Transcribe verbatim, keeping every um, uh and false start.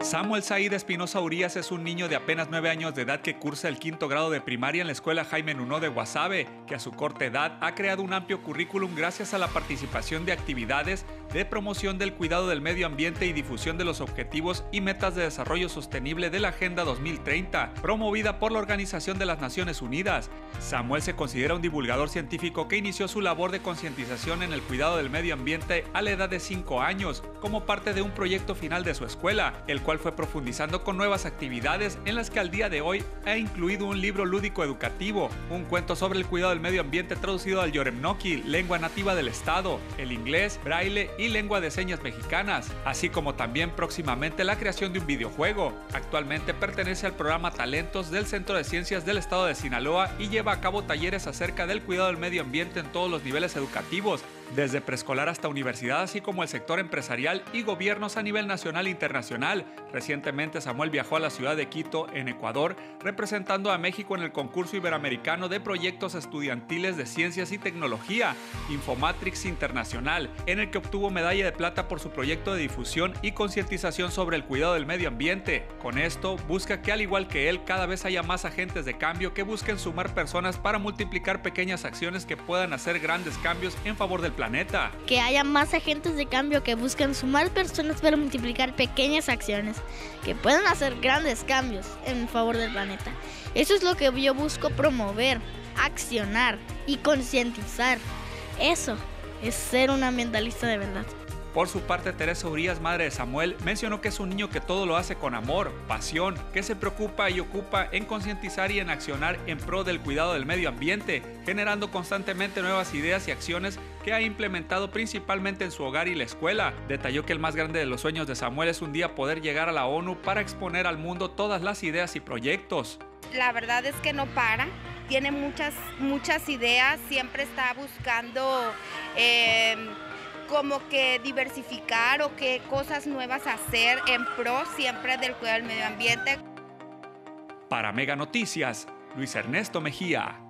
Samuel Said Espinosa Urías es un niño de apenas nueve años de edad que cursa el quinto grado de primaria en la escuela Jaime Nuno de Guasave, que a su corta edad ha creado un amplio currículum gracias a la participación de actividades de promoción del cuidado del medio ambiente y difusión de los objetivos y metas de desarrollo sostenible de la Agenda dos mil treinta, promovida por la Organización de las Naciones Unidas. Samuel se considera un divulgador científico que inició su labor de concientización en el cuidado del medio ambiente a la edad de cinco años, como parte de un proyecto final de su escuela, el cual fue profundizando con nuevas actividades en las que al día de hoy ha incluido un libro lúdico educativo, un cuento sobre el cuidado del medio ambiente traducido al Yoremnoki, lengua nativa del estado, el inglés, braille y lengua de señas mexicanas, así como también próximamente la creación de un videojuego. Actualmente pertenece al programa Talentos del Centro de Ciencias del estado de Sinaloa y lleva a cabo talleres acerca del cuidado del medio ambiente en todos los niveles educativos, desde preescolar hasta universidad, así como el sector empresarial y gobiernos a nivel nacional e internacional. Recientemente Samuel viajó a la ciudad de Quito, en Ecuador, representando a México en el concurso iberoamericano de proyectos estudiantiles de ciencias y tecnología, Infomatrix Internacional, en el que obtuvo medalla de plata por su proyecto de difusión y concientización sobre el cuidado del medio ambiente. Con esto, busca que al igual que él, cada vez haya más agentes de cambio que busquen sumar personas para multiplicar pequeñas acciones que puedan hacer grandes cambios en favor del planeta. Que haya más agentes de cambio que busquen sumar personas para multiplicar pequeñas acciones que puedan hacer grandes cambios en favor del planeta. Eso es lo que yo busco promover, accionar y concientizar. Eso es ser un ambientalista de verdad. Por su parte, Teresa Urías, madre de Samuel, mencionó que es un niño que todo lo hace con amor, pasión, que se preocupa y ocupa en concientizar y en accionar en pro del cuidado del medio ambiente, generando constantemente nuevas ideas y acciones que ha implementado principalmente en su hogar y la escuela. Detalló que el más grande de los sueños de Samuel es un día poder llegar a la ONU para exponer al mundo todas las ideas y proyectos. La verdad es que no para, tiene muchas, muchas ideas, siempre está buscando eh, como que diversificar o qué cosas nuevas hacer en pro siempre del cuidado del medio ambiente. Para Mega Noticias, Luis Ernesto Mejía.